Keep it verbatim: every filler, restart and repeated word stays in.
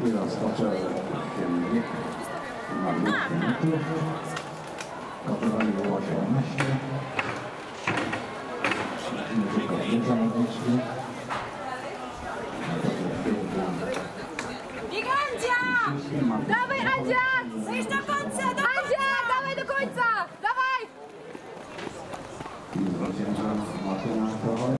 I rozpoczął się bieg na dwóch metrów. Kopywanie było osiemnaście. Tylko dwie zawodniczki. Bieg Andzia! Dawaj Andzia! Wejdź do końca! Do Andzia! Dawaj do końca! Dawaj! I zwycięża Martyna Kochoj.